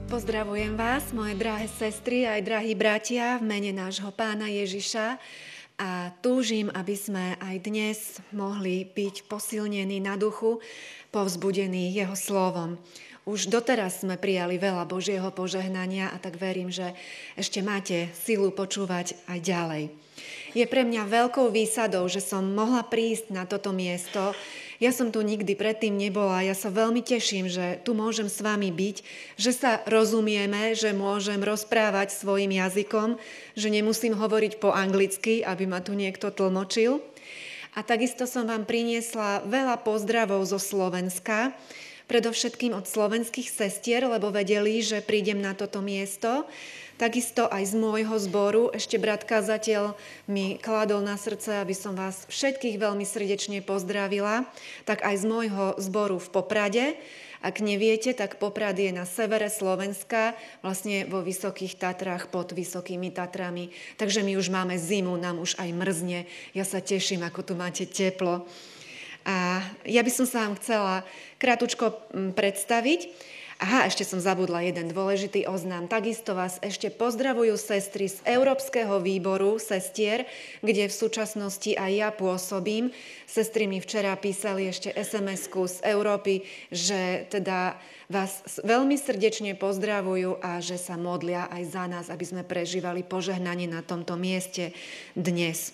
Pozdravujem vás, moje drahé sestry aj drahí bratia, v mene nášho Pána Ježiša a túžim, aby sme aj dnes mohli byť posilnení na duchu, povzbudení Jeho slovom. Už doteraz sme prijali veľa Božieho požehnania a tak verím, že ešte máte silu počúvať aj ďalej. Je pre mňa veľkou výsadou, že som mohla prísť na toto miesto. Ja som tu nikdy predtým nebola, ja sa veľmi teším, že tu môžem s vami byť, že sa rozumieme, že môžem rozprávať svojim jazykom, že nemusím hovoriť po anglicky, aby ma tu niekto tlmočil. A takisto som vám priniesla veľa pozdravov zo Slovenska, predovšetkým od slovenských sestier, lebo vedeli, že prídem na toto miesto. Takisto aj z môjho zboru. Ešte brat kazateľ mi kladol na srdce, aby som vás všetkých veľmi srdečne pozdravila. Tak aj z môjho zboru v Poprade. Ak neviete, tak Poprad je na severe Slovenska, vlastne vo Vysokých Tatrách, pod Vysokými Tatrami. Takže my už máme zimu, nám už aj mrzne. Ja sa teším, ako tu máte teplo. A ja by som sa vám chcela krátko predstaviť. Aha, ešte som zabudla jeden dôležitý oznám. Takisto vás ešte pozdravujú sestry z Európskeho výboru sestier, kde v súčasnosti aj ja pôsobím. Sestry mi včera písali ešte SMS-ku z Európy, že teda vás veľmi srdečne pozdravujú a že sa modlia aj za nás, aby sme prežívali požehnanie na tomto mieste dnes.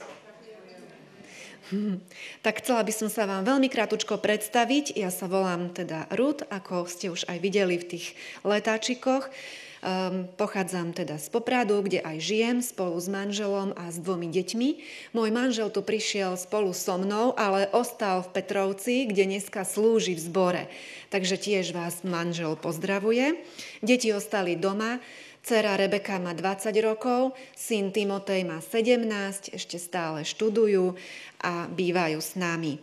Tak chcela by som sa vám veľmi krátko predstaviť. Ja sa volám teda Ruth, ako ste už aj videli v tých letáčikoch. Pochádzam teda z Popradu, kde aj žijem spolu s manželom a s 2 deťmi. Môj manžel tu prišiel spolu so mnou, ale ostal v Petrovci, kde dneska slúži v zbore. Takže tiež vás manžel pozdravuje. Deti ostali doma. Dcera Rebeka má 20 rokov, syn Timotej má 17, ešte stále študujú a bývajú s nami.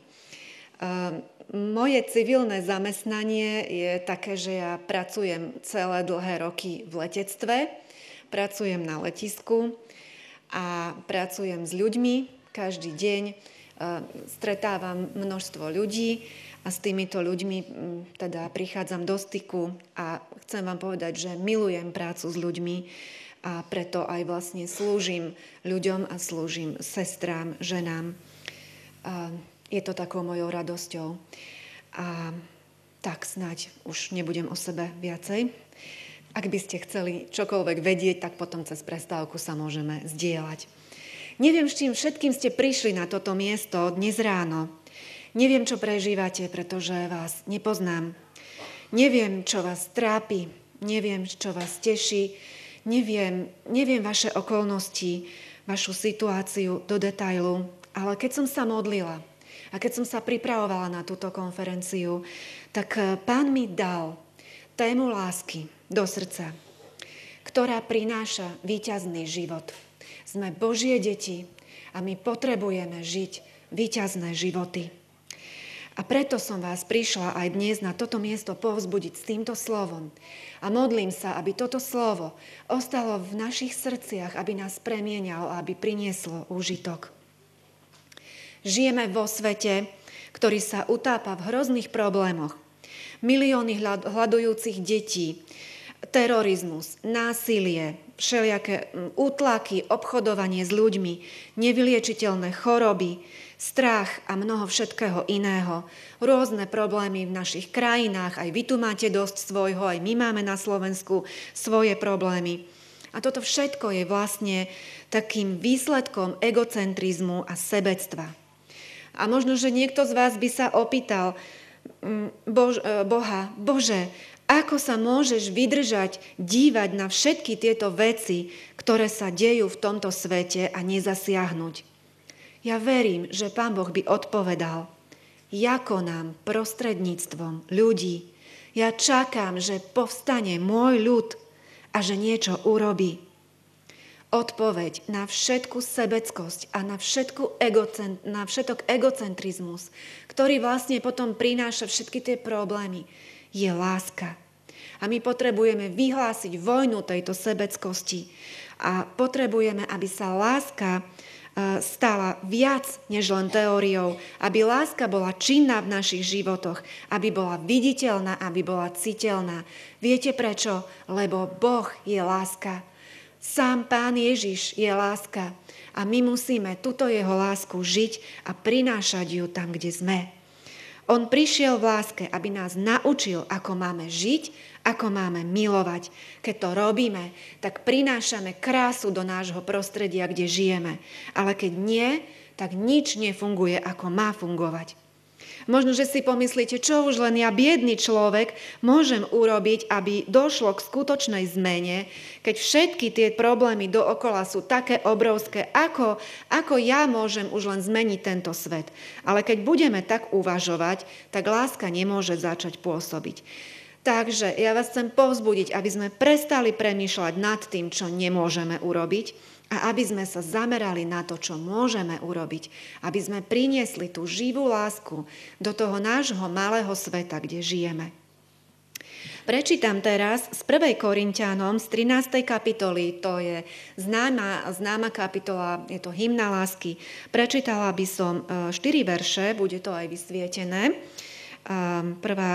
Moje civilné zamestnanie je také, že ja pracujem celé dlhé roky v letectve, pracujem na letisku a pracujem s ľuďmi každý deň, stretávam množstvo ľudí a s týmito ľuďmi teda prichádzam do styku a chcem vám povedať, že milujem prácu s ľuďmi a preto aj vlastne slúžim ľuďom a slúžim sestrám, ženám. Je to takou mojou radosťou. A tak snáď už nebudem o sebe viacej. Ak by ste chceli čokoľvek vedieť, tak potom cez prestávku sa môžeme zdieľať. Neviem, s čím všetkým ste prišli na toto miesto dnes ráno. Neviem, čo prežívate, pretože vás nepoznám. Neviem, čo vás trápi, neviem, čo vás teší, neviem vaše okolnosti, vašu situáciu do detailu, ale keď som sa modlila a keď som sa pripravovala na túto konferenciu, tak Pán mi dal tému lásky do srdca, ktorá prináša víťazný život. Sme Božie deti a my potrebujeme žiť víťazné životy. A preto som vás prišla aj dnes na toto miesto povzbudiť s týmto slovom. A modlím sa, aby toto slovo ostalo v našich srdciach, aby nás premienialo a aby prinieslo úžitok. Žijeme vo svete, ktorý sa utápa v hrozných problémoch. Milióny hľadujúcich detí, terorizmus, násilie, všelijaké útlaky, obchodovanie s ľuďmi, nevyliečiteľné choroby, strach a mnoho všetkého iného. Rôzne problémy v našich krajinách, aj vy tu máte dosť svojho, aj my máme na Slovensku svoje problémy. A toto všetko je vlastne takým výsledkom egocentrizmu a sebectva. A možno, že niekto z vás by sa opýtal Boha, Bože, ako sa môžeš vydržať, dívať na všetky tieto veci, ktoré sa dejú v tomto svete a nezasiahnuť? Ja verím, že Pán Boh by odpovedal, ako nám prostredníctvom ľudí. Ja čakám, že povstane môj ľud a že niečo urobí. Odpoveď na všetku sebeckosť a na všetok egocentrizmus, ktorý vlastne potom prináša všetky tie problémy, je láska. A my potrebujeme vyhlásiť vojnu tejto sebeckosti a potrebujeme, aby sa láska stala viac než len teóriou, aby láska bola činná v našich životoch, aby bola viditeľná, aby bola citeľná. Viete prečo? Lebo Boh je láska. Sám Pán Ježiš je láska a my musíme túto jeho lásku žiť a prinášať ju tam, kde sme. On prišiel v láske, aby nás naučil, ako máme žiť, ako máme milovať. Keď to robíme, tak prinášame krásu do nášho prostredia, kde žijeme. Ale keď nie, tak nič nefunguje, ako má fungovať. Možno, že si pomyslíte, čo už len ja, biedný človek, môžem urobiť, aby došlo k skutočnej zmene, keď všetky tie problémy dookola sú také obrovské, ako ja môžem už len zmeniť tento svet. Ale keď budeme tak uvažovať, tak láska nemôže začať pôsobiť. Takže ja vás chcem povzbudiť, aby sme prestali premýšľať nad tým, čo nemôžeme urobiť, a aby sme sa zamerali na to, čo môžeme urobiť. Aby sme priniesli tú živú lásku do toho nášho malého sveta, kde žijeme. Prečítam teraz z 1. Korinťanom z 13. kapitoly, to je známa kapitola, je to hymna lásky. Prečítala by som 4 verše, bude to aj vysvietené. Prvá,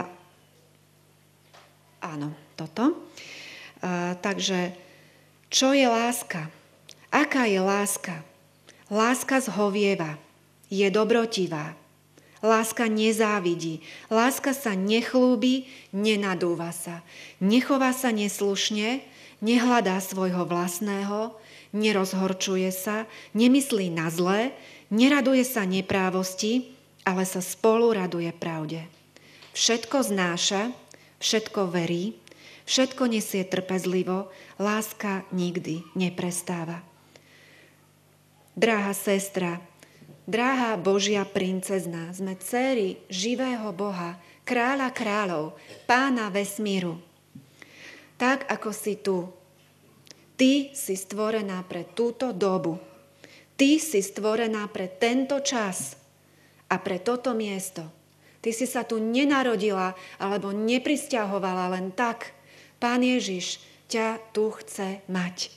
áno, toto. Takže, čo je láska? Aká je láska? Láska zhovieva, je dobrotivá. Láska nezávidí, láska sa nechlúbi, nenadúva sa. Nechová sa neslušne, nehľadá svojho vlastného, nerozhorčuje sa, nemyslí na zlé, neraduje sa neprávosti, ale sa spolu raduje pravde. Všetko znáša, všetko verí, všetko nesie trpezlivo, láska nikdy neprestáva. Drahá sestra, drahá Božia princezná, sme dcéry živého Boha, kráľa kráľov, Pána vesmíru. Tak, ako si tu, ty si stvorená pre túto dobu. Ty si stvorená pre tento čas a pre toto miesto. Ty si sa tu nenarodila alebo neprisťahovala len tak. Pán Ježiš ťa tu chce mať.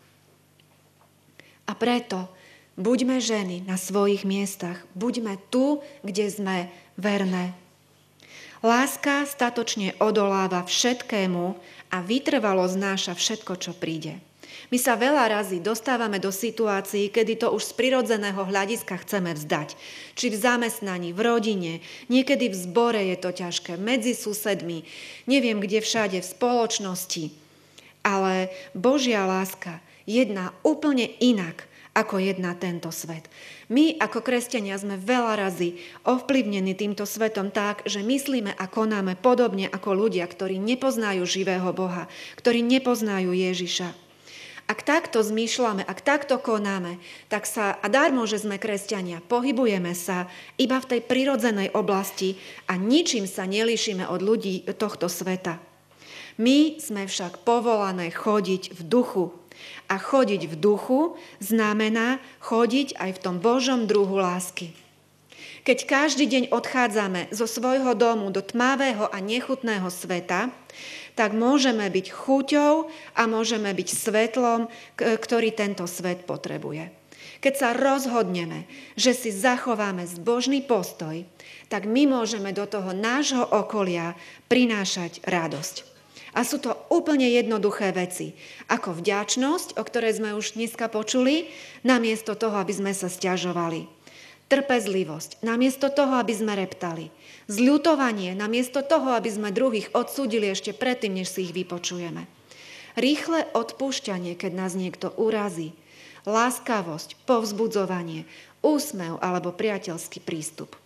A preto buďme ženy na svojich miestach. Buďme tu, kde sme verné. Láska statočne odoláva všetkému a vytrvalo znáša všetko, čo príde. My sa veľa razy dostávame do situácií, kedy to už z prirodzeného hľadiska chceme vzdať. Či v zamestnaní, v rodine, niekedy v zbore je to ťažké, medzi susedmi, neviem kde všade, v spoločnosti. Ale Božia láska jedná úplne inak, ako jedná tento svet. My ako kresťania sme veľa razy ovplyvnení týmto svetom tak, že myslíme a konáme podobne ako ľudia, ktorí nepoznajú živého Boha, ktorí nepoznajú Ježiša. Ak takto zmýšľame, ak takto konáme, tak sa, a darmo, že sme kresťania, pohybujeme sa iba v tej prirodzenej oblasti a ničím sa nelíšime od ľudí tohto sveta. My sme však povolané chodiť v duchu. A chodiť v duchu znamená chodiť aj v tom Božom druhu lásky. Keď každý deň odchádzame zo svojho domu do tmavého a nechutného sveta, tak môžeme byť chuťou a môžeme byť svetlom, ktorý tento svet potrebuje. Keď sa rozhodneme, že si zachováme zbožný postoj, tak my môžeme do toho nášho okolia prinášať radosť. A sú to úplne jednoduché veci, ako vďačnosť, o ktorej sme už dneska počuli, namiesto toho, aby sme sa sťažovali. Trpezlivosť, namiesto toho, aby sme reptali. Zľutovanie, namiesto toho, aby sme druhých odsúdili ešte predtým, než si ich vypočujeme. Rýchle odpúšťanie, keď nás niekto urazí. Láskavosť, povzbudzovanie, úsmev alebo priateľský prístup.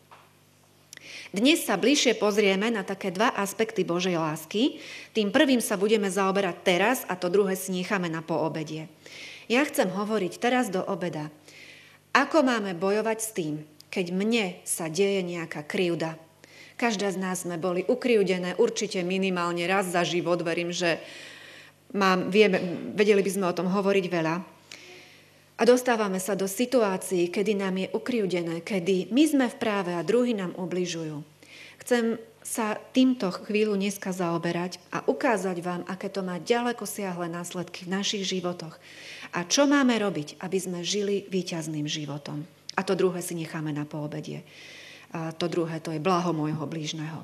Dnes sa bližšie pozrieme na také dva aspekty Božej lásky. Tým prvým sa budeme zaoberať teraz a to druhé si necháme na poobedie. Ja chcem hovoriť teraz do obeda. Ako máme bojovať s tým, keď mne sa deje nejaká krivda? Každá z nás sme boli ukrivdené určite minimálne raz za život. Verím, že vedeli by sme o tom hovoriť veľa. A dostávame sa do situácií, kedy nám je ukrivdené, kedy my sme v práve a druhí nám ubližujú. Chcem sa týmto chvíľu dneska zaoberať a ukázať vám, aké to má ďaleko siahle následky v našich životoch. A čo máme robiť, aby sme žili víťazným životom. A to druhé si necháme na poobedie. A to druhé, to je blaho môjho blížneho.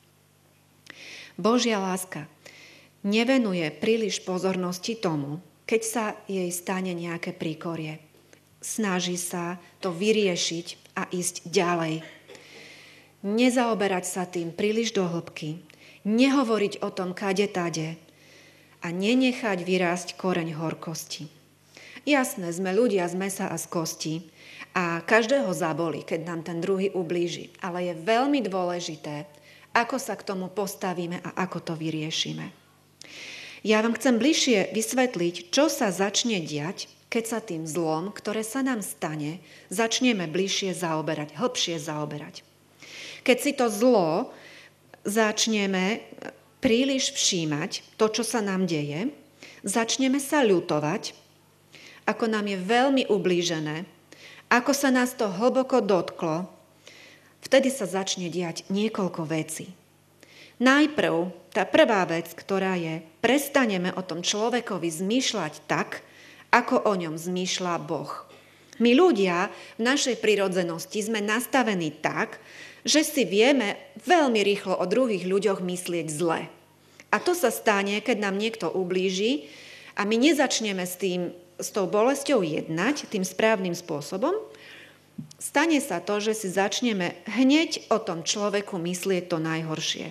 Božia láska nevenuje príliš pozornosti tomu, keď sa jej stane nejaké príkorie. Snaží sa to vyriešiť a ísť ďalej. Nezaoberať sa tým príliš do hĺbky, nehovoriť o tom kade tade a nenechať vyrásť koreň horkosti. Jasné, sme ľudia z mesa a z kosti a každého zabolí, keď nám ten druhý ublíži, ale je veľmi dôležité, ako sa k tomu postavíme a ako to vyriešime. Ja vám chcem bližšie vysvetliť, čo sa začne diať, keď sa tým zlom, ktoré sa nám stane, začneme bližšie zaoberať, hlbšie zaoberať. Keď si to zlo začneme príliš všímať, to, čo sa nám deje, začneme sa ľutovať, ako nám je veľmi ublížené, ako sa nás to hlboko dotklo, vtedy sa začne diať niekoľko vecí. Najprv, tá prvá vec, ktorá je, prestaneme o tom človekovi zmýšľať tak, ako o ňom zmýšľa Boh. My ľudia v našej prirodzenosti sme nastavení tak, že si vieme veľmi rýchlo o druhých ľuďoch myslieť zle. A to sa stane, keď nám niekto ublíži a my nezačneme s tou bolesťou jednať tým správnym spôsobom, stane sa to, že si začneme hneď o tom človeku myslieť to najhoršie.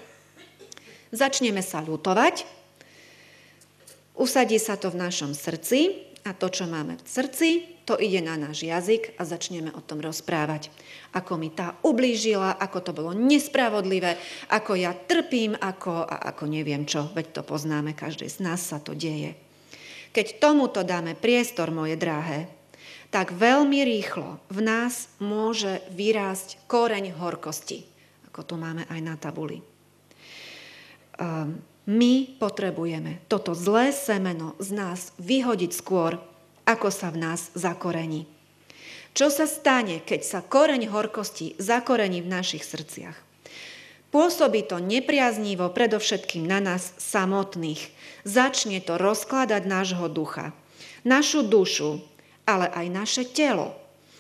Začneme sa ľutovať, usadí sa to v našom srdci a to, čo máme v srdci, to ide na náš jazyk a začneme o tom rozprávať. Ako mi tá ublížila, ako to bolo nespravodlivé, ako ja trpím, ako neviem čo, veď to poznáme, každý z nás sa to deje. Keď tomuto dáme priestor, moje drahé, tak veľmi rýchlo v nás môže vyrásť koreň horkosti, ako tu máme aj na tabuli. My potrebujeme toto zlé semeno z nás vyhodiť skôr, ako sa v nás zakorení. Čo sa stane, keď sa koreň horkosti zakorení v našich srdciach? Pôsobí to nepriaznivo predovšetkým na nás samotných. Začne to rozkladať nášho ducha, našu dušu, ale aj naše telo.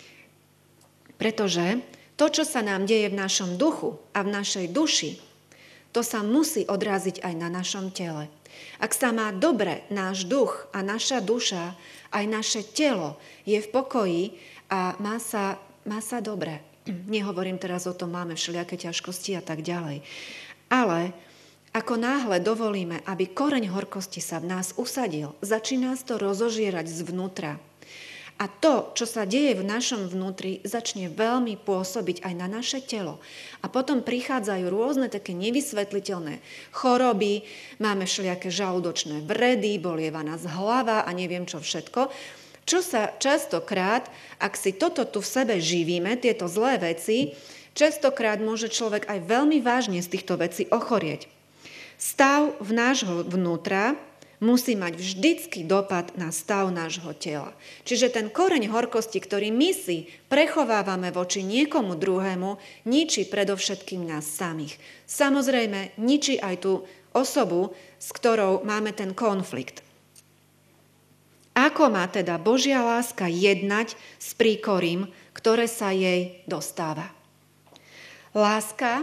Pretože to, čo sa nám deje v našom duchu a v našej duši, to sa musí odraziť aj na našom tele. Ak sa má dobre náš duch a naša duša, aj naše telo je v pokoji a má sa dobre. Nehovorím teraz o tom, máme všelijaké ťažkosti a tak ďalej. Ale ako náhle dovolíme, aby koreň horkosti sa v nás usadil, začína nás to rozožierať zvnútra. A to, čo sa deje v našom vnútri, začne veľmi pôsobiť aj na naše telo. A potom prichádzajú rôzne také nevysvetliteľné choroby, máme všelijaké žalúdočné vredy, bolieva nás hlava a neviem čo všetko. Čo sa častokrát, ak si toto tu v sebe živíme, tieto zlé veci, častokrát môže človek aj veľmi vážne z týchto vecí ochorieť. Stav v nášho vnútra musí mať vždycky dopad na stav nášho tela. Čiže ten koreň horkosti, ktorý my si prechovávame voči niekomu druhému, ničí predovšetkým nás samých. Samozrejme, ničí aj tú osobu, s ktorou máme ten konflikt. Ako má teda Božia láska jednať s príkorím, ktoré sa jej dostáva? Láska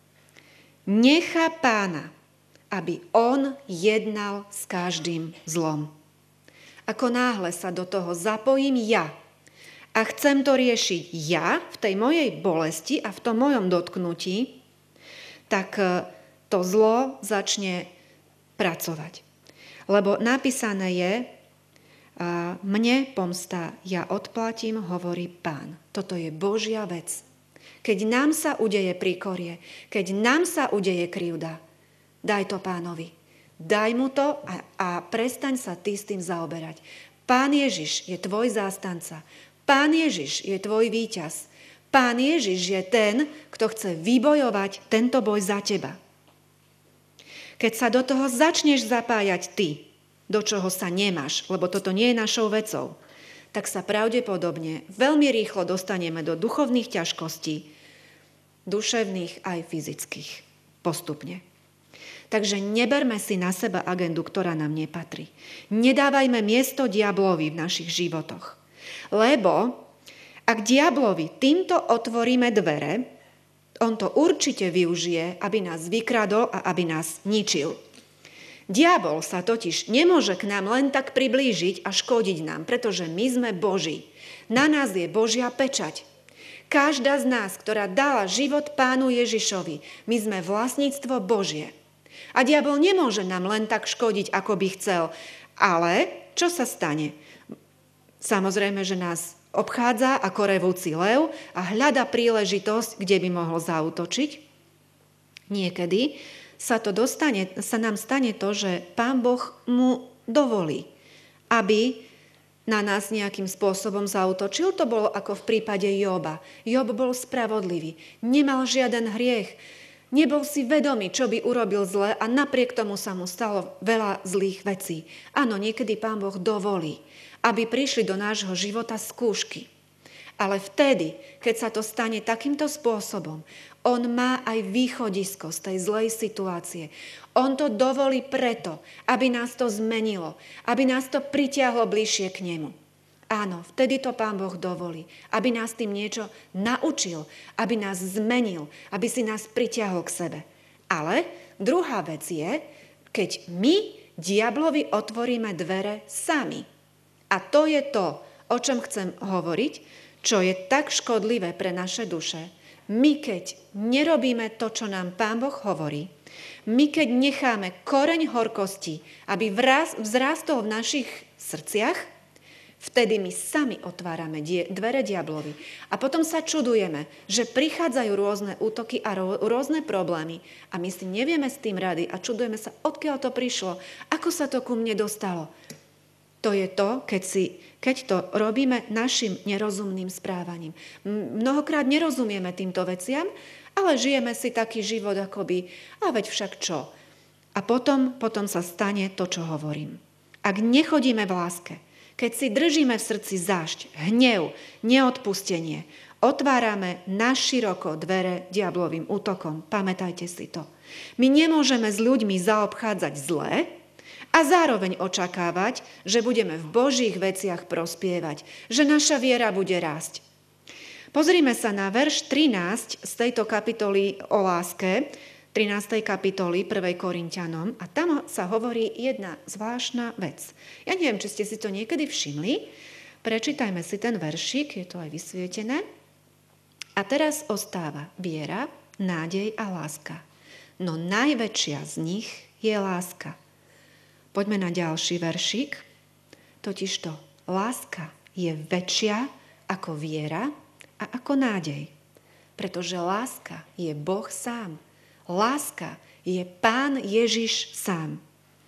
nechá Pána, aby on jednal s každým zlom. Ako náhle sa do toho zapojím ja a chcem to riešiť ja v tej mojej bolesti a v tom mojom dotknutí, tak to zlo začne pracovať. Lebo napísané je, mne pomsta, ja odplatím, hovorí Pán. Toto je Božia vec. Keď nám sa udeje príkorie, keď nám sa udeje krivda, daj to Pánovi. Daj mu to a prestaň sa ty s tým zaoberať. Pán Ježiš je tvoj zástanca. Pán Ježiš je tvoj víťaz. Pán Ježiš je ten, kto chce vybojovať tento boj za teba. Keď sa do toho začneš zapájať ty, do čoho sa nemáš, lebo toto nie je našou vecou, tak sa pravdepodobne veľmi rýchlo dostaneme do duchovných ťažkostí duševných aj fyzických. Postupne. Takže neberme si na seba agendu, ktorá nám nepatrí. Nedávajme miesto diablovi v našich životoch. Lebo ak diablovi týmto otvoríme dvere, on to určite využije, aby nás vykradol a aby nás ničil. Diabol sa totiž nemôže k nám len tak priblížiť a škodiť nám, pretože my sme Boží. Na nás je Božia pečať. Každá z nás, ktorá dala život Pánu Ježišovi, my sme vlastníctvo Božie. A diabol nemôže nám len tak škodiť, ako by chcel. Ale čo sa stane? Samozrejme, že nás obchádza ako revúci lev a hľada príležitosť, kde by mohol zaútočiť. Niekedy sa nám stane to, že Pán Boh mu dovolí, aby na nás nejakým spôsobom zaútočil. To bolo ako v prípade Joba. Job bol spravodlivý, nemal žiaden hriech, nebol si vedomý, čo by urobil zle a napriek tomu sa mu stalo veľa zlých vecí. Áno, niekedy Pán Boh dovolí, aby prišli do nášho života skúšky. Ale vtedy, keď sa to stane takýmto spôsobom, on má aj východisko z tej zlej situácie. On to dovolí preto, aby nás to zmenilo, aby nás to pritiahlo bližšie k nemu. Áno, vtedy to Pán Boh dovolí, aby nás tým niečo naučil, aby nás zmenil, aby si nás pritiahol k sebe. Ale druhá vec je, keď my diablovi otvoríme dvere sami. A to je to, o čom chcem hovoriť, čo je tak škodlivé pre naše duše. My keď nerobíme to, čo nám Pán Boh hovorí, my keď necháme koreň horkosti, aby vzrástol v našich srdciach, vtedy my sami otvárame dvere diablovi. A potom sa čudujeme, že prichádzajú rôzne útoky a rôzne problémy a my si nevieme s tým rady a čudujeme sa, odkiaľ to prišlo, ako sa to ku mne dostalo. To je to, keď to robíme našim nerozumným správaním. Mnohokrát nerozumieme týmto veciam, ale žijeme si taký život akoby, a veď však čo. A potom sa stane to, čo hovorím. Ak nechodíme v láske, keď si držíme v srdci zášť, hnev, neodpustenie, otvárame naširoko dvere diablovým útokom. Pamätajte si to. My nemôžeme s ľuďmi zaobchádzať zle, a zároveň očakávať, že budeme v Božích veciach prospievať, že naša viera bude rásť. Pozrime sa na verš 13 z tejto kapitoly o láske, 13. kapitoly 1. Korinťanom, a tam sa hovorí jedna zvláštna vec. Ja neviem, či ste si to niekedy všimli. Prečítajme si ten veršik, je to aj vysvietené. A teraz ostáva viera, nádej a láska. No najväčšia z nich je láska. Poďme na ďalší veršík. Totižto láska je väčšia ako viera a ako nádej. Pretože láska je Boh sám. Láska je Pán Ježiš sám.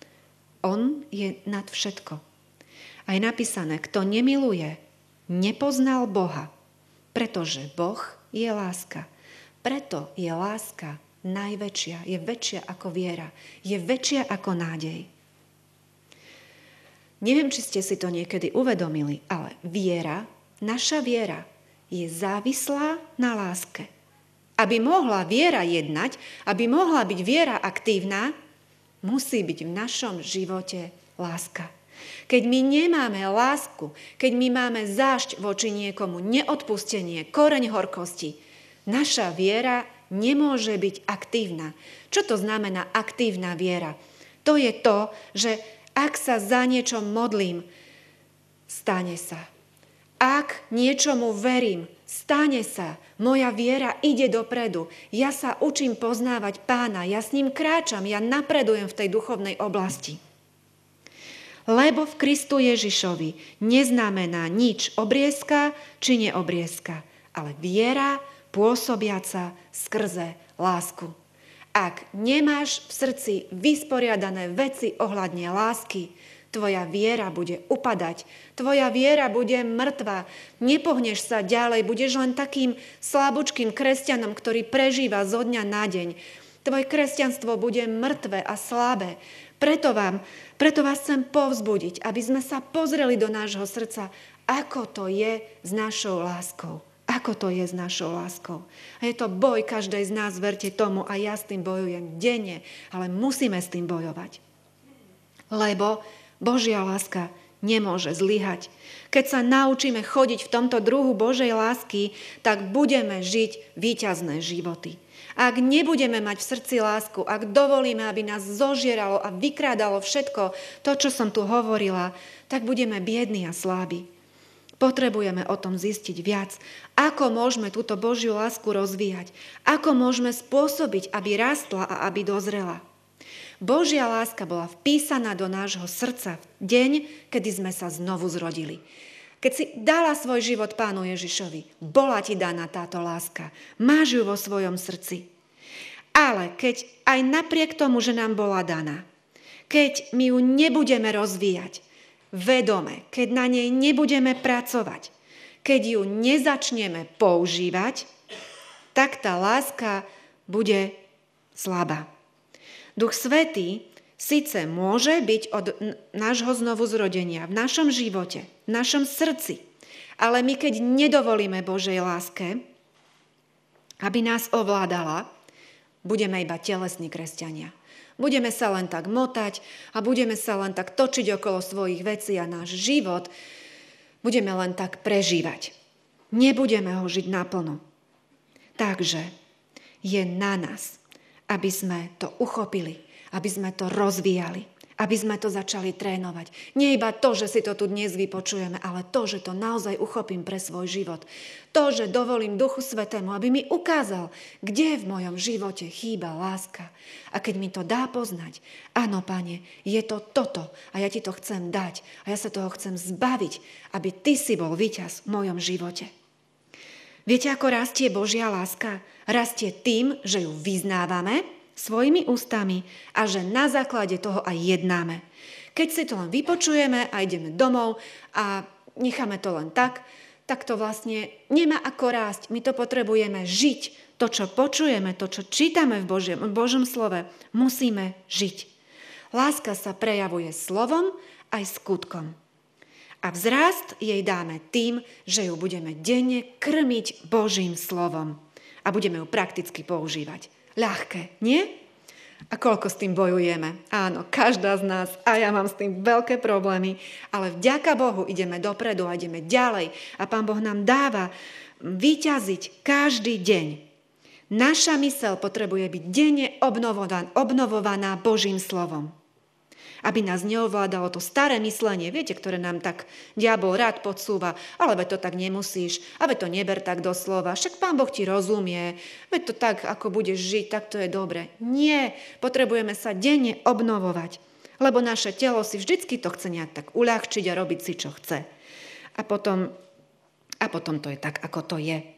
On je nad všetko. A je napísané, kto nemiluje, nepoznal Boha. Pretože Boh je láska. Preto je láska najväčšia. Je väčšia ako viera. Je väčšia ako nádej. Neviem, či ste si to niekedy uvedomili, ale naša viera je závislá na láske. Aby mohla viera jednať, aby mohla byť viera aktívna, musí byť v našom živote láska. Keď my nemáme lásku, keď my máme zášť voči niekomu, neodpustenie, koreň horkosti, naša viera nemôže byť aktívna. Čo to znamená aktívna viera? To je to, že ak sa za niečo modlím, stane sa. Ak niečomu verím, stane sa. Moja viera ide dopredu. Ja sa učím poznávať Pána, ja s ním kráčam, ja napredujem v tej duchovnej oblasti. Lebo v Kristu Ježišovi neznamená nič obriezka či neobriezka, ale viera pôsobiaca skrze lásku. Ak nemáš v srdci vysporiadané veci ohľadne lásky, tvoja viera bude upadať, tvoja viera bude mŕtva, nepohneš sa ďalej, budeš len takým slabúčkým kresťanom, ktorý prežíva zo dňa na deň. Tvoje kresťanstvo bude mŕtve a slabé. Preto vás chcem povzbudiť, aby sme sa pozreli do nášho srdca, ako to je s našou láskou. ako to je s našou láskou. A je to boj každej z nás, verte tomu, a ja s tým bojujem denne, ale musíme s tým bojovať. Lebo Božia láska nemôže zlyhať. Keď sa naučíme chodiť v tomto druhu Božej lásky, tak budeme žiť víťazné životy. Ak nebudeme mať v srdci lásku, ak dovolíme, aby nás zožieralo a vykrádalo všetko to, čo som tu hovorila, tak budeme biední a slabí. Potrebujeme o tom zistiť viac, ako môžeme túto Božiu lásku rozvíjať, ako môžeme spôsobiť, aby rastla a aby dozrela. Božia láska bola vpísaná do nášho srdca v deň, kedy sme sa znovu zrodili. Keď si dala svoj život Pánu Ježišovi, bola ti daná táto láska. Máš ju vo svojom srdci. Ale keď aj napriek tomu, že nám bola daná, keď my ju nebudeme rozvíjať vedome, keď na nej nebudeme pracovať, keď ju nezačneme používať, tak tá láska bude slabá. Duch Svätý síce môže byť od nášho znovuzrodenia v našom živote, v našom srdci, ale my keď nedovolíme Božej láske, aby nás ovládala, budeme iba telesní kresťania. Budeme sa len tak motať a budeme sa len tak točiť okolo svojich vecí a náš život budeme len tak prežívať. Nebudeme ho žiť naplno. Takže je na nás, aby sme to uchopili, aby sme to rozvíjali, aby sme to začali trénovať. Nie iba to, že si to tu dnes vypočujeme, ale to, že to naozaj uchopím pre svoj život. To, že dovolím Duchu Svätému, aby mi ukázal, kde v mojom živote chýba láska. A keď mi to dá poznať, áno, Pane, je to toto a ja ti to chcem dať a ja sa toho chcem zbaviť, aby ty si bol víťaz v mojom živote. Viete, ako rastie Božia láska? Rastie tým, že ju vyznávame svojimi ústami a že na základe toho aj jednáme. Keď si to len vypočujeme a ideme domov a necháme to len tak to vlastne nemá ako rásť. My to potrebujeme žiť. To, čo počujeme, to, čo čítame v Božom slove, musíme žiť. Láska sa prejavuje slovom aj skutkom. A vzrast jej dáme tým, že ju budeme denne krmiť Božím slovom a budeme ju prakticky používať. Ľahké, nie? A koľko s tým bojujeme? Áno, každá z nás, a ja mám s tým veľké problémy, ale vďaka Bohu ideme dopredu a ideme ďalej a Pán Boh nám dáva vyťaziť každý deň. Naša myseľ potrebuje byť denne obnovovaná Božím slovom. Aby nás neovládalo to staré myslenie, viete, ktoré nám tak diabol rád podsúva, ale veď to tak nemusíš, a veď to neber tak doslova, však Pán Boh ti rozumie, veď to tak, ako budeš žiť, tak to je dobre. Nie, potrebujeme sa denne obnovovať, lebo naše telo si vždycky to chce nejak tak uľahčiť a robiť si, čo chce. A potom to je tak, ako to je.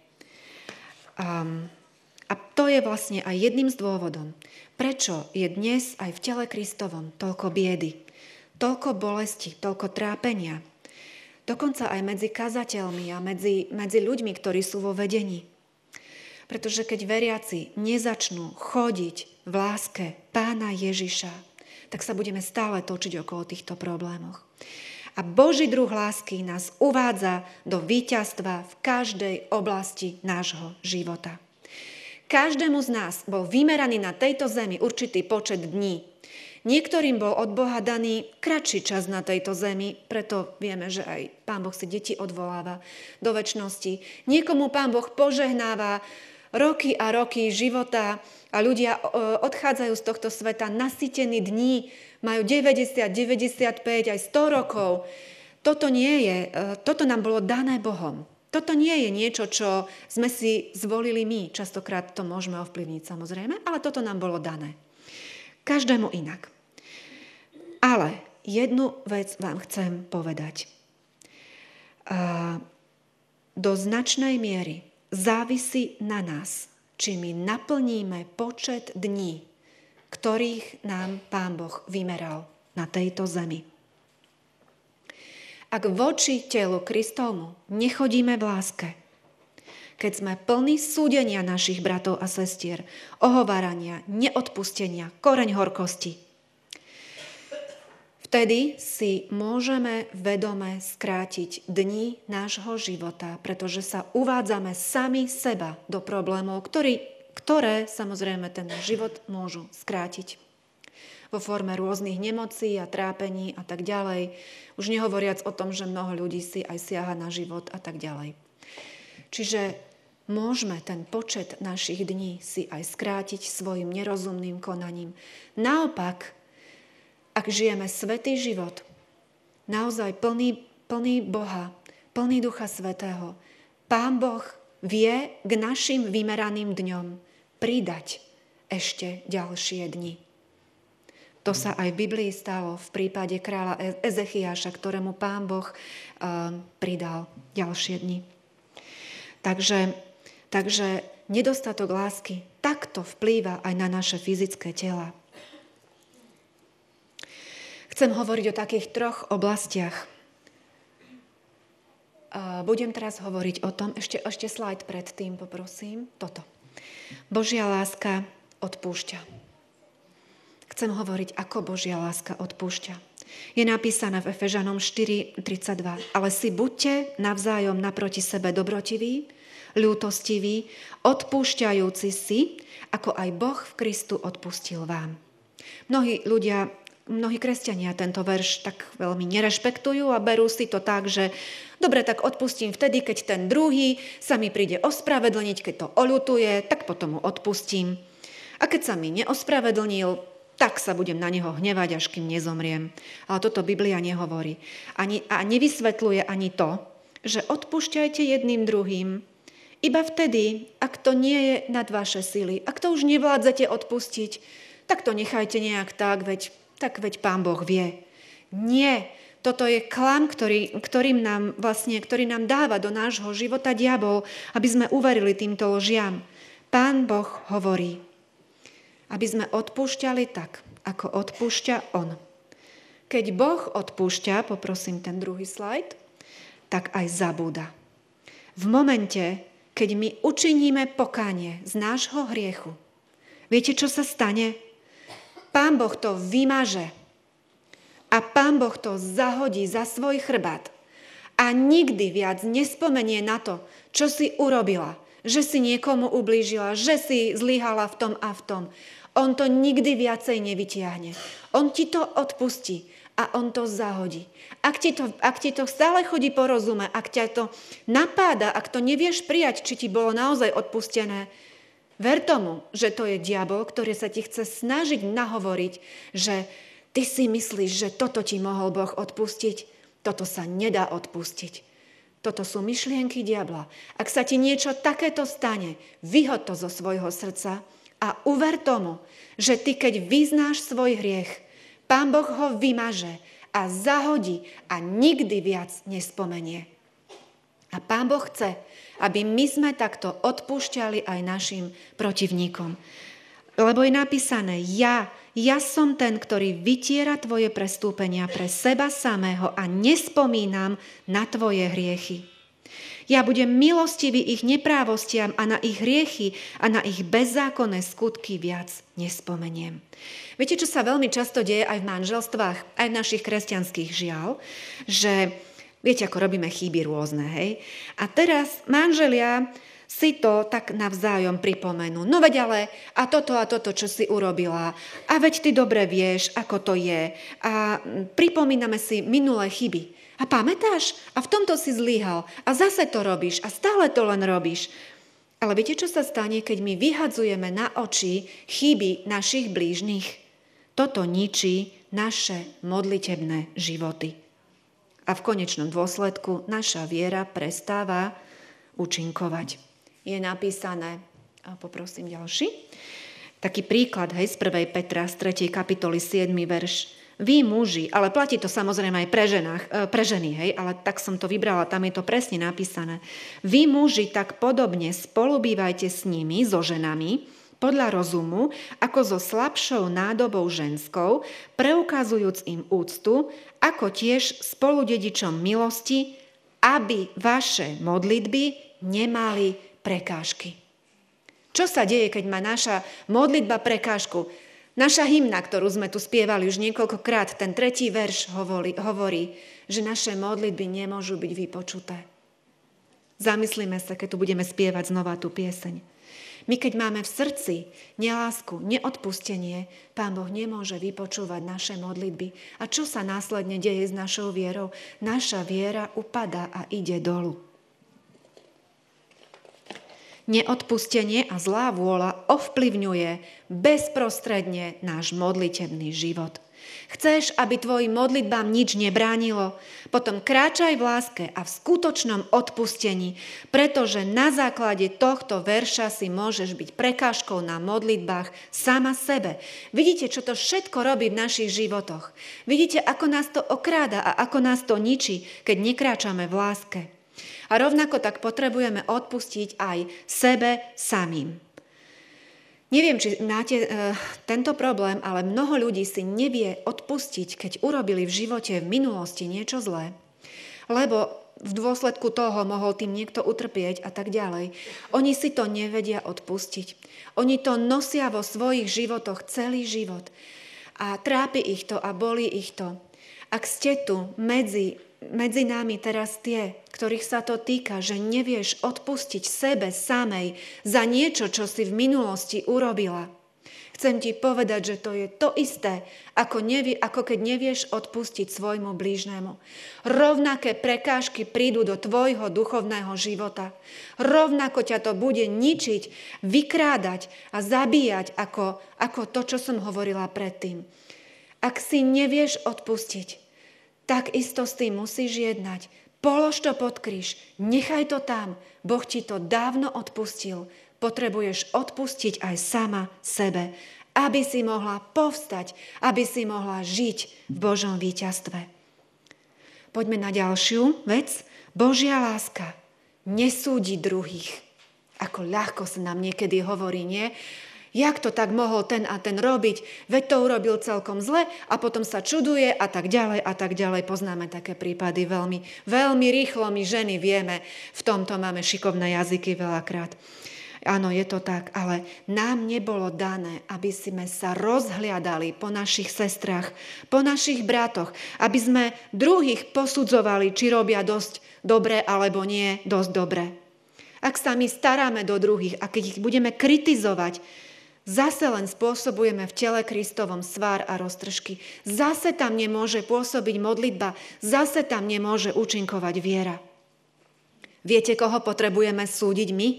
A to je vlastne aj jedným z dôvodom, prečo je dnes aj v tele Kristovom toľko biedy, toľko bolesti, toľko trápenia. Dokonca aj medzi kazateľmi a medzi ľuďmi, ktorí sú vo vedení. Pretože keď veriaci nezačnú chodiť v láske Pána Ježiša, tak sa budeme stále točiť okolo týchto problémoch. A Boží druh lásky nás uvádza do víťazstva v každej oblasti nášho života. Každému z nás bol vymeraný na tejto zemi určitý počet dní. Niektorým bol od Boha daný kratší čas na tejto zemi, preto vieme, že aj Pán Boh si deti odvoláva do večnosti. Niekomu Pán Boh požehnáva roky a roky života a ľudia odchádzajú z tohto sveta nasytení dní, majú 90, 95, aj 100 rokov. Toto nám bolo dané Bohom. Toto nie je niečo, čo sme si zvolili my. Častokrát to môžeme ovplyvniť, samozrejme, ale toto nám bolo dané. Každému inak. Ale jednu vec vám chcem povedať. Do značnej miery závisí na nás, či my naplníme počet dní, ktorých nám Pán Boh vymeral na tejto zemi. Ak voči telu Kristovmu nechodíme v láske, keď sme plní súdenia našich bratov a sestier, ohovárania, neodpustenia, koreň horkosti, v Vtedy si môžeme vedome skrátiť dni nášho života, pretože sa uvádzame sami seba do problémov, ktoré samozrejme ten život môžu skrátiť. Vo forme rôznych nemocí a trápení a tak ďalej. Už nehovoriac o tom, že mnoho ľudí si aj siaha na život a tak ďalej. Čiže môžeme ten počet našich dní si aj skrátiť svojim nerozumným konaním. Naopak, ak žijeme svätý život, naozaj plný Boha, plný Ducha Svätého, Pán Boh vie k našim vymeraným dňom pridať ešte ďalšie dni. To sa aj v Biblii stalo v prípade kráľa Ezechiáša, ktorému Pán Boh pridal ďalšie dni. Takže nedostatok lásky takto vplýva aj na naše fyzické tela. Chcem hovoriť o takých 3 oblastiach. Budem teraz hovoriť o tom, ešte slajd pred tým, poprosím. Toto. Božia láska odpúšťa. Chcem hovoriť, ako Božia láska odpúšťa. Je napísané v Efežanom 4:32. Ale si buďte navzájom naproti sebe dobrotiví, ľútostiví, odpúšťajúci si, ako aj Boh v Kristu odpustil vám. Mnohí kresťania tento verš tak veľmi nerešpektujú a berú si to tak, že dobre, tak odpustím vtedy, keď ten druhý sa mi príde ospravedlniť, keď to oľutuje, tak potom mu odpustím. A keď sa mi neospravedlnil, tak sa budem na neho hnevať, až kým nezomriem. Ale toto Biblia nehovorí. A nevysvetľuje ani to, že odpúšťajte jedným druhým, iba vtedy, ak to nie je nad vaše sily. Ak to už nevládzete odpustiť, tak to nechajte nejak tak, veď Pán Boh vie. Nie, toto je klam, ktorý nám dáva do nášho života diabol, aby sme uverili týmto lžiam. Pán Boh hovorí, aby sme odpúšťali tak, ako odpúšťa On. Keď Boh odpúšťa, poprosím ten druhý slajd, tak aj zabúda. V momente, keď my učiníme pokánie z nášho hriechu, viete, čo sa stane? Pán Boh to vymaže a Pán Boh to zahodí za svoj chrbát a nikdy viac nespomenie na to, čo si urobila, že si niekomu ublížila, že si zlyhala v tom a v tom. On to nikdy viacej nevytiahne. On ti to odpustí a on to zahodí. Ak ti to stále chodí po rozume, ak ťa to napáda, ak to nevieš prijať, či ti bolo naozaj odpustené, ver tomu, že to je diabol, ktorý sa ti chce snažiť nahovoriť, že ty si myslíš, že toto ti mohol Boh odpustiť. Toto sa nedá odpustiť. Toto sú myšlienky diabla. Ak sa ti niečo takéto stane, vyhoď to zo svojho srdca a uver tomu, že ty keď vyznáš svoj hriech, Pán Boh ho vymaže a zahodí a nikdy viac nespomenie. A Pán Boh chce, aby my sme takto odpúšťali aj našim protivníkom. Lebo je napísané, ja som ten, ktorý vytiera tvoje prestúpenia pre seba samého a nespomínam na tvoje hriechy. Ja budem milostivý ich neprávostiam a na ich hriechy a na ich bezzákonné skutky viac nespomeniem. Viete, čo sa veľmi často deje aj v manželstvách, aj v našich kresťanských žiaľ, že viete, ako robíme chyby rôzne, hej? A teraz manželia si to tak navzájom pripomenú. No veď ale, a toto, čo si urobila. A veď ty dobre vieš, ako to je. A pripomíname si minulé chyby. A pamätáš? A v tomto si zlyhal. A zase to robíš. A stále to len robíš. Ale viete, čo sa stane, keď my vyhadzujeme na oči chyby našich blížnych? Toto ničí naše modlitebné životy. A v konečnom dôsledku naša viera prestáva účinkovať. Je napísané, a poprosím ďalší, taký príklad z 1. Petra z 3. kapitoly 7. verš. Vy muži, ale platí to samozrejme aj pre ženy, hej, ale tak som to vybrala, tam je to presne napísané. Vy muži tak podobne spolubývajte s nimi, so ženami, podľa rozumu, ako so slabšou nádobou ženskou, preukazujúc im úctu, ako tiež spoludedičom milosti, aby vaše modlitby nemali prekážky. Čo sa deje, keď má naša modlitba prekážku? Naša hymna, ktorú sme tu spievali už niekoľkokrát, ten 3. verš hovorí, že naše modlitby nemôžu byť vypočuté. Zamyslíme sa, keď tu budeme spievať znova tú pieseň. My keď máme v srdci nelásku, neodpustenie, Pán Boh nemôže vypočúvať naše modlitby. A čo sa následne deje s našou vierou? Naša viera upadá a ide dolu. Neodpustenie a zlá vôľa ovplyvňuje bezprostredne náš modlitebný život. Chceš, aby tvojim modlitbám nič nebránilo? Potom kráčaj v láske a v skutočnom odpustení, pretože na základe tohto verša si môžeš byť prekážkou na modlitbách sama sebe. Vidíte, čo to všetko robí v našich životoch. Vidíte, ako nás to okráda a ako nás to ničí, keď nekráčame v láske. A rovnako tak potrebujeme odpustiť aj sebe samým. Neviem, či máte tento problém, ale mnoho ľudí si nevie odpustiť, keď urobili v živote v minulosti niečo zlé, lebo v dôsledku toho mohol tým niekto utrpieť a tak ďalej. Oni si to nevedia odpustiť. Oni to nosia vo svojich životoch celý život. A trápi ich to a bolí ich to. Ak ste tu medzi nami teraz tie, ktorých sa to týka, že nevieš odpustiť sebe samej za niečo, čo si v minulosti urobila. Chcem ti povedať, že to je to isté, ako keď nevieš odpustiť svojmu blížnemu. Rovnaké prekážky prídu do tvojho duchovného života. Rovnako ťa to bude ničiť, vykrádať a zabíjať, ako to, čo som hovorila predtým. Ak si nevieš odpustiť, tak isto s tým musíš jednať. Polož to pod kríž, nechaj to tam. Boh ti to dávno odpustil. Potrebuješ odpustiť aj sama sebe, aby si mohla povstať, aby si mohla žiť v Božom víťazstve. Poďme na ďalšiu vec. Božia láska nesúdi druhých. Ako ľahko sa nám niekedy hovorí, nie? Jak to tak mohol ten a ten robiť? Veď to urobil celkom zle a potom sa čuduje a tak ďalej a tak ďalej. Poznáme také prípady veľmi, veľmi rýchlo. My ženy vieme, v tomto máme šikovné jazyky veľakrát. Áno, je to tak, ale nám nebolo dané, aby sme sa rozhliadali po našich sestrách, po našich bratoch, aby sme druhých posudzovali, či robia dosť dobre alebo nie dosť dobre. Ak sa my staráme do druhých a keď ich budeme kritizovať, zase len spôsobujeme v tele Kristovom svár a roztržky. Zase tam nemôže pôsobiť modlitba, zase tam nemôže účinkovať viera. Viete, koho potrebujeme súdiť my?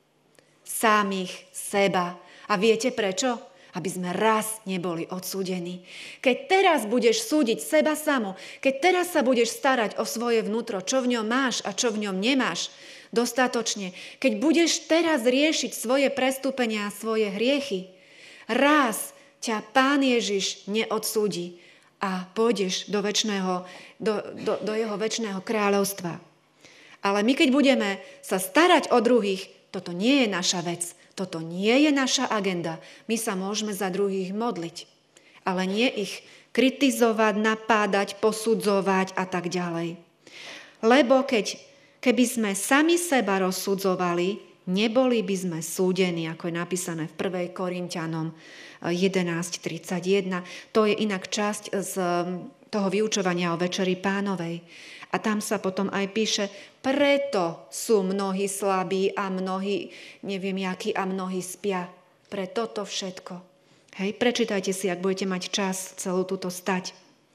Samých seba. A viete prečo? Aby sme raz neboli odsúdení. Keď teraz budeš súdiť seba samu, keď teraz sa budeš starať o svoje vnútro, čo v ňom máš a čo v ňom nemáš, dostatočne. Keď budeš teraz riešiť svoje prestúpenia a svoje hriechy, raz ťa Pán Ježiš neodsúdi a pôjdeš do jeho večného kráľovstva. Ale my, keď budeme sa starať o druhých, toto nie je naša vec, toto nie je naša agenda. My sa môžeme za druhých modliť, ale nie ich kritizovať, napádať, posudzovať a tak ďalej. Lebo keby sme sami seba rozsudzovali, neboli by sme súdení, ako je napísané v 1. Korinťanom 11.31. To je inak časť z toho vyučovania o Večeri Pánovej. A tam sa potom aj píše, preto sú mnohí slabí a mnohí, neviem jakí, a mnohí spia. Pre toto všetko. Hej, prečítajte si, ak budete mať čas celú túto stať.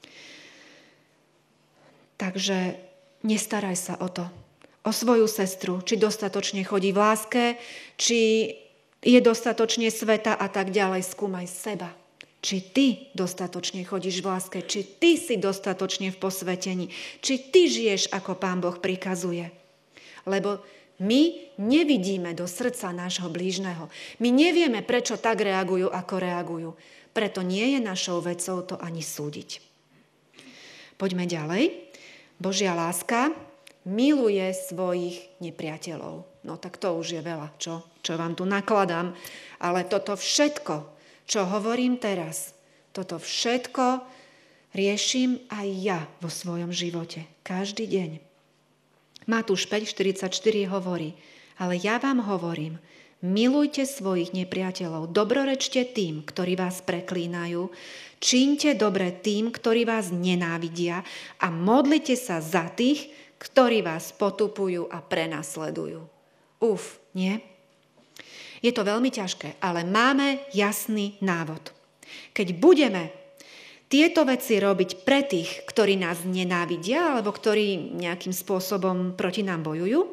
Takže nestaraj sa o to. O svoju sestru, či dostatočne chodí v láske, či je dostatočne sveta a tak ďalej. Skúmaj seba. Či ty dostatočne chodíš v láske, či ty si dostatočne v posvetení, či ty žiješ, ako Pán Boh prikazuje. Lebo my nevidíme do srdca nášho blížneho. My nevieme, prečo tak reagujú, ako reagujú. Preto nie je našou vecou to ani súdiť. Poďme ďalej. Božia láska miluje svojich nepriateľov. No tak to už je veľa, čo vám tu nakladám. Ale toto všetko, čo hovorím teraz, toto všetko riešim aj ja vo svojom živote. Každý deň. Matúš 5.44 hovorí, ale ja vám hovorím, Milujte svojich nepriateľov, dobrorečte tým, ktorí vás preklínajú, čiňte dobre tým, ktorí vás nenávidia a modlite sa za tých, ktorí vás potupujú a prenasledujú. Nie? Je to veľmi ťažké, ale máme jasný návod. Keď budeme tieto veci robiť pre tých, ktorí nás nenávidia alebo ktorí nejakým spôsobom proti nám bojujú,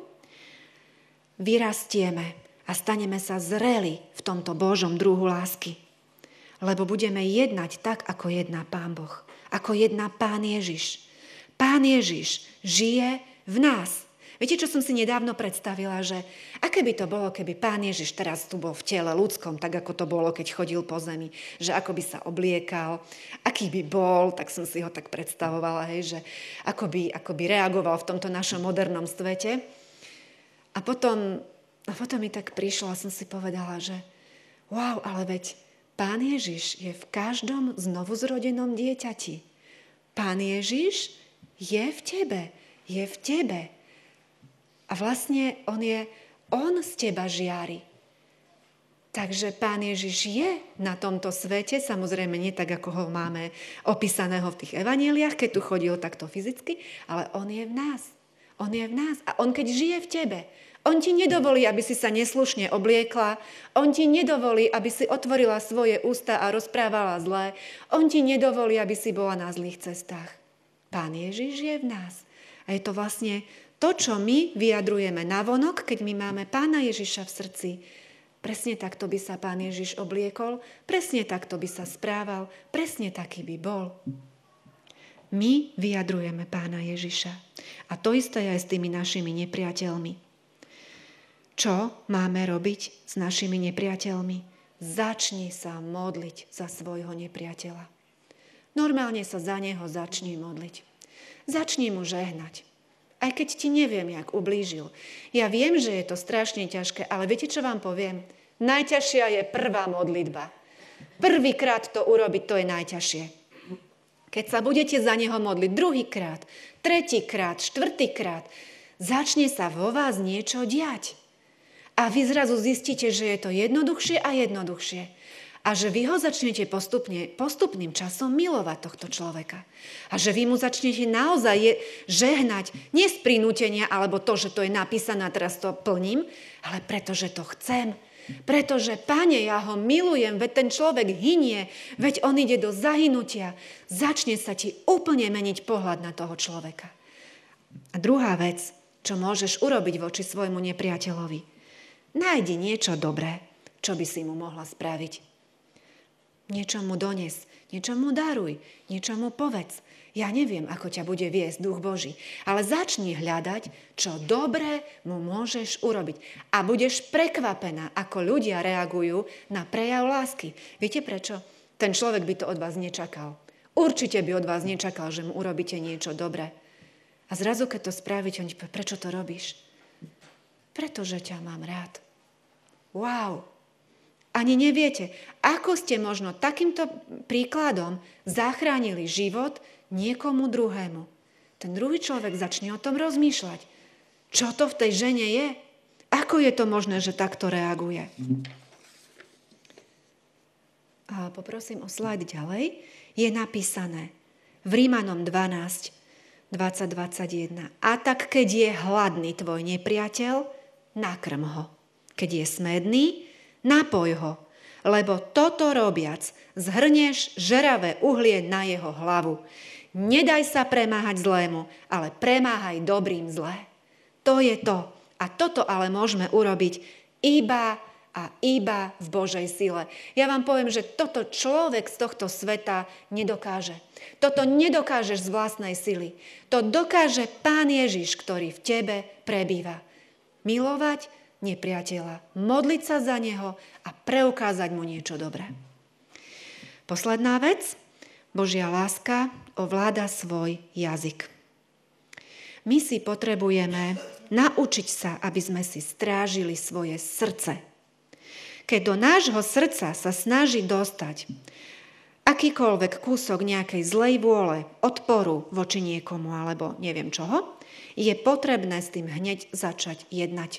vyrastieme a staneme sa zreli v tomto Božom druhu lásky. Lebo budeme jednať tak, ako jedná Pán Boh, ako jedná Pán Ježiš. Pán Ježiš žije v nás. Viete, čo som si nedávno predstavila, že aké by to bolo, keby Pán Ježiš teraz tu bol v tele ľudskom, tak ako to bolo, keď chodil po zemi, že ako by sa obliekal, aký by bol, tak som si ho tak predstavovala, že ako by reagoval v tomto našom modernom svete. A potom mi tak prišlo a som si povedala, že wow, ale veď Pán Ježiš je v každom znovuzrodenom dieťati. Pán Ježiš je v tebe, je v tebe. A vlastne on z teba žiari. Takže Pán Ježiš je na tomto svete, samozrejme nie tak, ako ho máme opísaného v tých evanjeliách, keď tu chodil takto fyzicky, ale on je v nás. On je v nás a on keď žije v tebe, on ti nedovolí, aby si sa neslušne obliekla, on ti nedovolí, aby si otvorila svoje ústa a rozprávala zlé, on ti nedovolí, aby si bola na zlých cestách. Pán Ježiš je v nás. A je to vlastne to, čo my vyjadrujeme navonok, keď my máme Pána Ježiša v srdci. Presne takto by sa Pán Ježiš obliekol, presne takto by sa správal, presne taký by bol. My vyjadrujeme Pána Ježiša. A to isté je aj s tými našimi nepriateľmi. Čo máme robiť s našimi nepriateľmi? Začni sa modliť za svojho nepriateľa. Normálne sa za neho začni modliť. Začni mu žehnať. Aj keď ti neviem, jak ublížil. Ja viem, že je to strašne ťažké, ale viete, čo vám poviem? Najťažšia je prvá modlitba. Prvýkrát to urobiť, to je najťažšie. Keď sa budete za neho modliť druhýkrát, tretíkrát, štvrtýkrát, začne sa vo vás niečo diať. A vy zrazu zistíte, že je to jednoduchšie a jednoduchšie. A že vy ho začnete postupným časom milovať tohto človeka. A že vy mu začnete naozaj žehnať, nie z prinútenia, alebo to, že to je napísané a teraz to plním, ale pretože to chcem. Pretože, Pane, ja ho milujem, veď ten človek hynie, veď on ide do zahynutia. Začne sa ti úplne meniť pohľad na toho človeka. A druhá vec, čo môžeš urobiť voči svojmu nepriateľovi. Nájdi niečo dobré, čo by si mu mohla spraviť. Niečo mu dones, niečo mu daruj, niečo mu povedz. Ja neviem, ako ťa bude viesť Duch Boží, ale začni hľadať, čo dobré mu môžeš urobiť. A budeš prekvapená, ako ľudia reagujú na prejav lásky. Viete prečo? Ten človek by to od vás nečakal. Určite by od vás nečakal, že mu urobíte niečo dobré. A zrazu, keď to spravíte, on ti povie, prečo to robíš? Pretože ťa mám rád. Wow! Ani neviete, ako ste možno takýmto príkladom zachránili život niekomu druhému. Ten druhý človek začne o tom rozmýšľať. Čo to v tej žene je? Ako je to možné, že takto reaguje? A poprosím o slajd ďalej. Je napísané v Rímanom 12, 20-21. A tak, keď je hladný tvoj nepriateľ, nakrm ho. Keď je smedný, napoj ho, lebo toto robiac zhrnieš žeravé uhlie na jeho hlavu. Nedaj sa premáhať zlému, ale premáhaj dobrým zlé. To je to. A toto ale môžeme urobiť iba v Božej sile. Ja vám poviem, že toto človek z tohto sveta nedokáže. Toto nedokážeš z vlastnej sily. To dokáže Pán Ježiš, ktorý v tebe prebýva. Milovať nepriateľa, modliť sa za neho a preukázať mu niečo dobré. Posledná vec. Božia láska ovláda svoj jazyk. My si potrebujeme naučiť sa, aby sme si strážili svoje srdce. Keď do nášho srdca sa snaží dostať akýkoľvek kúsok nejakej zlej vôle, odporu voči niekomu alebo neviem čoho, je potrebné s tým hneď začať jednať.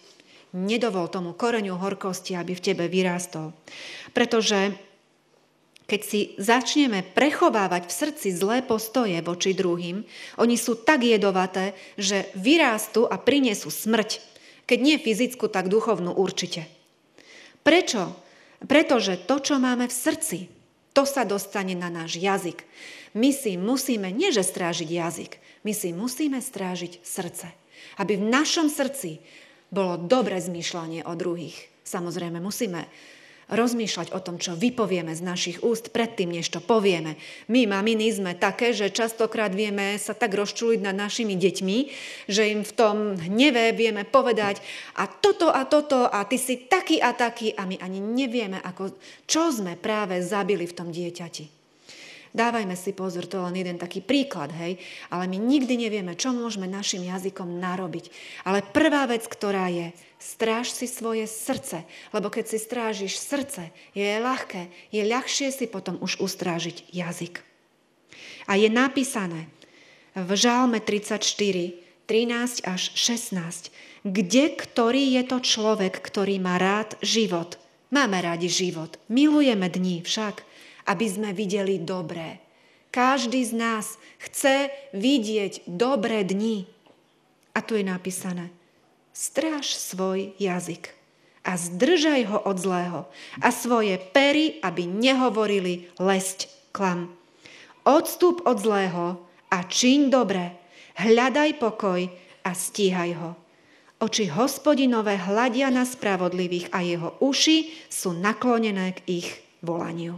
Nedovol tomu koreňu horkosti, aby v tebe vyrástol. Pretože keď si začneme prechovávať v srdci zlé postoje voči druhým, oni sú tak jedovaté, že vyrástu a prinesú smrť. Keď nie fyzickú, tak duchovnú určite. Prečo? Pretože to, čo máme v srdci, to sa dostane na náš jazyk. My si musíme, nie že strážiť jazyk, my si musíme strážiť srdce. Aby v našom srdci bolo dobré zmýšľanie o druhých. Samozrejme, musíme rozmýšľať o tom, čo vypovieme z našich úst predtým, než to povieme. My, maminy, sme také, že častokrát vieme sa tak rozčuliť nad našimi deťmi, že im v tom hneve vieme povedať a toto a ty si taký a taký a my ani nevieme, čo sme práve zabili v tom dieťati. Dávajme si pozor, to je len jeden taký príklad, hej, ale my nikdy nevieme, čo môžeme našim jazykom narobiť. Ale prvá vec, ktorá je, stráž si svoje srdce, lebo keď si strážiš srdce, je ľahšie si potom už ustrážiť jazyk. A je napísané v Žalme 34, 13 až 16, kde ktorý je to človek, ktorý má rád život. Máme rádi život, milujeme dni však, aby sme videli dobré. Každý z nás chce vidieť dobré dni. A tu je napísané, stráž svoj jazyk a zdržaj ho od zlého a svoje pery, aby nehovorili lesť, klam. Odstup od zlého a čiň dobre, hľadaj pokoj a stíhaj ho. Oči Hospodinové hľadia na spravodlivých a jeho uši sú naklonené k ich volaniu.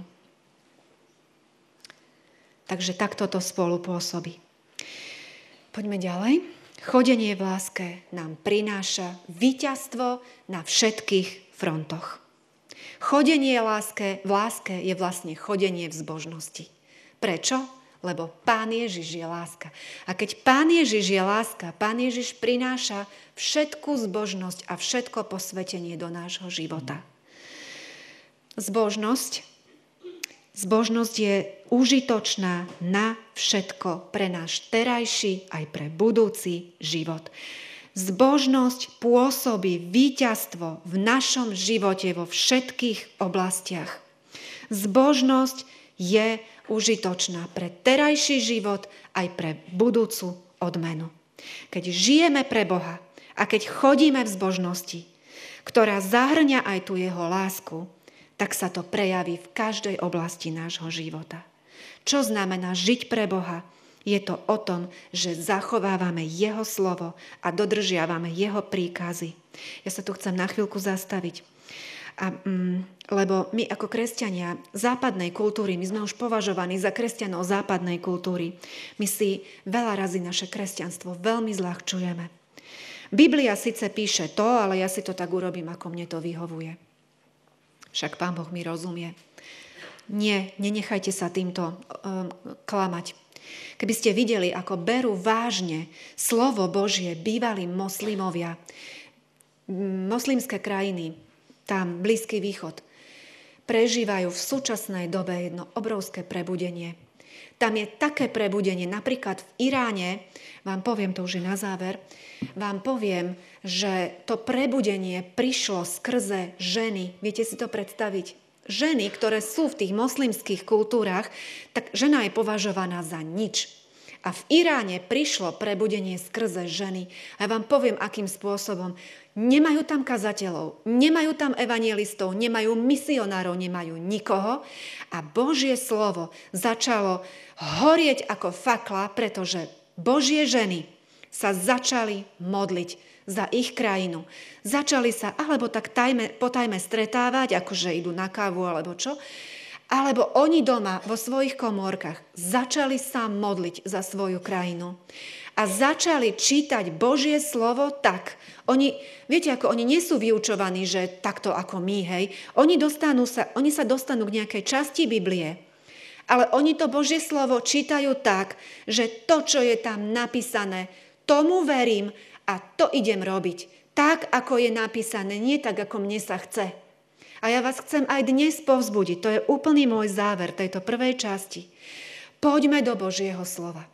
Takže takto to spolu pôsobí. Poďme ďalej. Chodenie v láske nám prináša víťazstvo na všetkých frontoch. Chodenie v láske je vlastne chodenie v zbožnosti. Prečo? Lebo Pán Ježiš je láska. A keď Pán Ježiš je láska, Pán Ježiš prináša všetku zbožnosť a všetko posvetenie do nášho života. Zbožnosť je užitočná na všetko pre náš terajší aj pre budúci život. Zbožnosť pôsobí víťazstvo v našom živote vo všetkých oblastiach. Zbožnosť je užitočná pre terajší život aj pre budúcu odmenu. Keď žijeme pre Boha a keď chodíme v zbožnosti, ktorá zahrňa aj tú jeho lásku, tak sa to prejaví v každej oblasti nášho života. Čo znamená žiť pre Boha? Je to o tom, že zachovávame jeho slovo a dodržiavame jeho príkazy. Ja sa tu chcem na chvíľku zastaviť. Lebo my ako kresťania západnej kultúry, my sme už považovaní za kresťanov západnej kultúry. My si veľa razy naše kresťanstvo veľmi zľahčujeme. Biblia síce píše to, ale ja si to tak urobím, ako mne to vyhovuje. Však Pán Boh mi rozumie. Nie, nenechajte sa týmto klamať. Keby ste videli, ako berú vážne slovo Božie bývalí moslimovia, moslimské krajiny, tam Blízky východ, prežívajú v súčasnej dobe jedno obrovské prebudenie. Tam je také prebudenie, napríklad v Iráne, vám poviem, to už je na záver, vám poviem, že to prebudenie prišlo skrze ženy. Viete si to predstaviť? Ženy, ktoré sú v tých moslimských kultúrach, tak žena je považovaná za nič. A v Iráne prišlo prebudenie skrze ženy. A ja vám poviem, akým spôsobom. Nemajú tam kazateľov, nemajú tam evanjelistov, nemajú misionárov, nemajú nikoho. A Božie slovo začalo horieť ako fakla, pretože Božie ženy sa začali modliť za ich krajinu. Začali sa, alebo tak potajme stretávať, akože idú na kávu, alebo čo. Alebo oni doma vo svojich komórkach začali sa modliť za svoju krajinu. A začali čítať Božie slovo tak. Viete, ako oni nie sú vyučovaní, že takto ako my, hej. Oni sa dostanú k nejakej časti Biblie, ale oni to Božie slovo čítajú tak, že to, čo je tam napísané, tomu verím a to idem robiť. Tak, ako je napísané, nie tak, ako mne sa chce. A ja vás chcem aj dnes povzbudiť. To je úplný môj záver tejto prvej časti. Poďme do Božieho slova.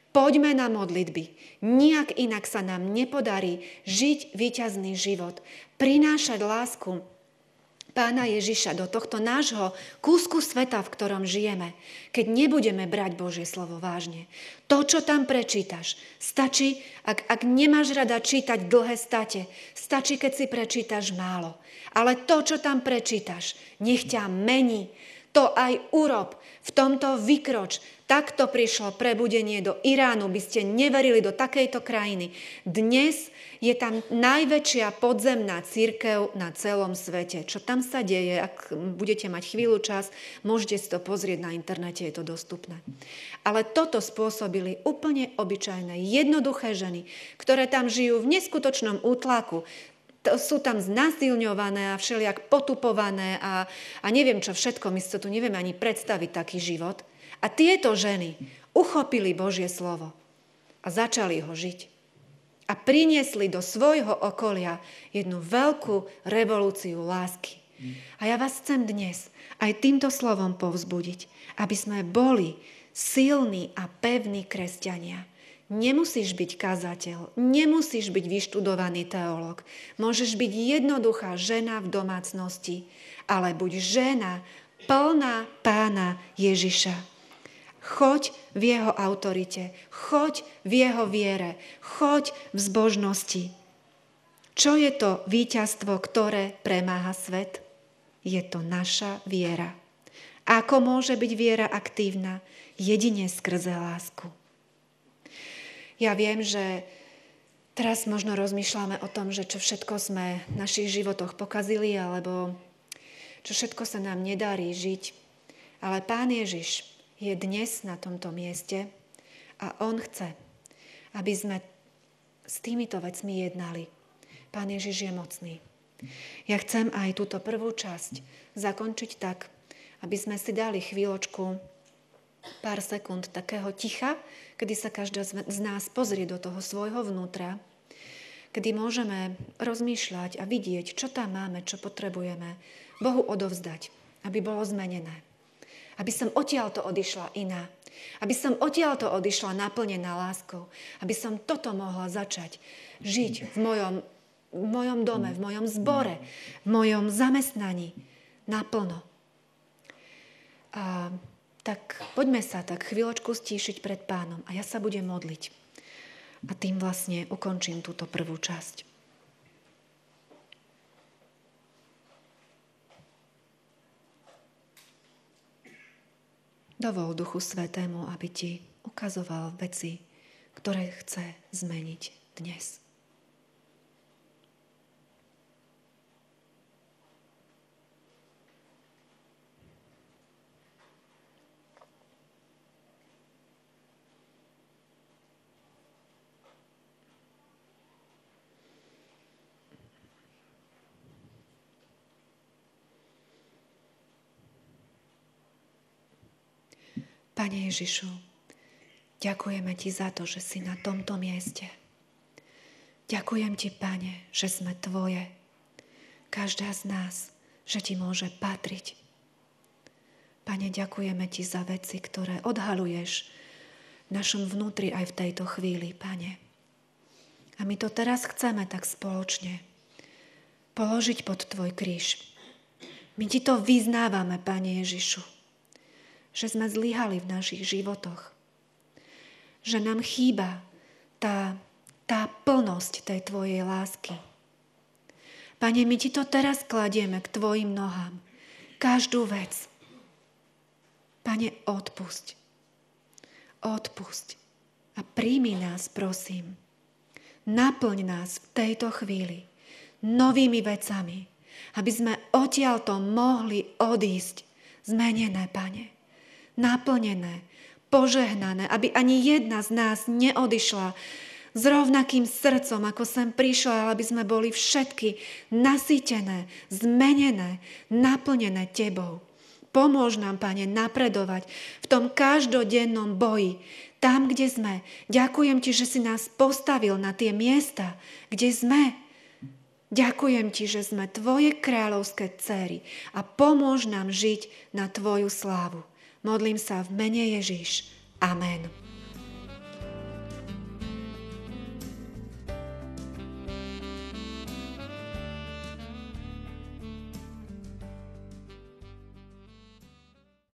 Poďme na modlitby. Nijak inak sa nám nepodarí žiť víťazný život. Prinášať lásku Pána Ježiša do tohto nášho kúsku sveta, v ktorom žijeme, keď nebudeme brať Božie slovo vážne. To, čo tam prečítaš, stačí, ak nemáš rada čítať dlhé state, stačí, keď si prečítaš málo. Ale to, čo tam prečítaš, nech ťa mení. To aj urob. V tomto vykroč. Takto prišlo prebudenie do Iránu. By ste neverili do takejto krajiny. Dnes je tam najväčšia podzemná cirkev na celom svete. Čo tam sa deje, ak budete mať chvíľu čas, môžete si to pozrieť na internete, je to dostupné. Ale toto spôsobili úplne obyčajné, jednoduché ženy, ktoré tam žijú v neskutočnom útlaku. Sú tam znásilňované a všelijak potupované a neviem čo všetko, my si to tu nevieme ani predstaviť taký život. A tieto ženy uchopili Božie slovo a začali ho žiť. A priniesli do svojho okolia jednu veľkú revolúciu lásky. A ja vás chcem dnes aj týmto slovom povzbudiť, aby sme boli silní a pevní kresťania. Nemusíš byť kazateľ, nemusíš byť vyštudovaný teológ. Môžeš byť jednoduchá žena v domácnosti, ale buď žena plná Pána Ježiša. Choď v jeho autorite, choď v jeho viere, choď v zbožnosti. Čo je to víťazstvo, ktoré premáha svet? Je to naša viera. Ako môže byť viera aktívna? Jedine skrze lásku. Ja viem, že teraz možno rozmýšľame o tom, že čo všetko sme v našich životoch pokazili, alebo čo všetko sa nám nedarí žiť. Ale Pán Ježiš je dnes na tomto mieste a on chce, aby sme s týmito vecmi jednali. Pán Ježiš je mocný. Ja chcem aj túto prvú časť zakončiť tak, aby sme si dali chvíľočku, pár sekúnd takého ticha, kedy sa každá z nás pozrie do toho svojho vnútra, kedy môžeme rozmýšľať a vidieť, čo tam máme, čo potrebujeme Bohu odovzdať, aby bolo zmenené. Aby som odtiaľto odišla iná. Aby som odtiaľto odišla naplnená láskou. Aby som toto mohla začať žiť v mojom dome, v mojom zbore, v mojom zamestnaní naplno. A tak poďme sa tak chvíľočku stíšiť pred Pánom a ja sa budem modliť. A tým vlastne ukončím túto prvú časť. Dovol Duchu Svätému, aby ti ukazoval veci, ktoré chce zmeniť dnes. Pane Ježišu, ďakujeme ti za to, že si na tomto mieste. Ďakujem ti, Pane, že sme tvoje. Každá z nás, že ti môže patriť. Pane, ďakujeme ti za veci, ktoré odhaluješ v našom vnútri aj v tejto chvíli, Pane. A my to teraz chceme tak spoločne položiť pod tvoj kríž. My ti to vyznávame, Pane Ježišu, že sme zlyhali v našich životoch. Že nám chýba tá plnosť tej tvojej lásky. Pane, my ti to teraz kladieme k tvojim nohám. Každú vec. Pane, odpusť. Odpusť. A príjmi nás, prosím. Naplň nás v tejto chvíli novými vecami, aby sme odtiaľto mohli odísť zmenené, Pane. Naplnené, požehnané, aby ani jedna z nás neodišla s rovnakým srdcom, ako sem prišla, ale aby sme boli všetky nasýtené, zmenené, naplnené tebou. Pomôž nám, Pane, napredovať v tom každodennom boji, tam, kde sme. Ďakujem ti, že si nás postavil na tie miesta, kde sme. Ďakujem ti, že sme tvoje kráľovské dcéry a pomôž nám žiť na tvoju slávu. Modlím sa v mene Ježiš. Amen.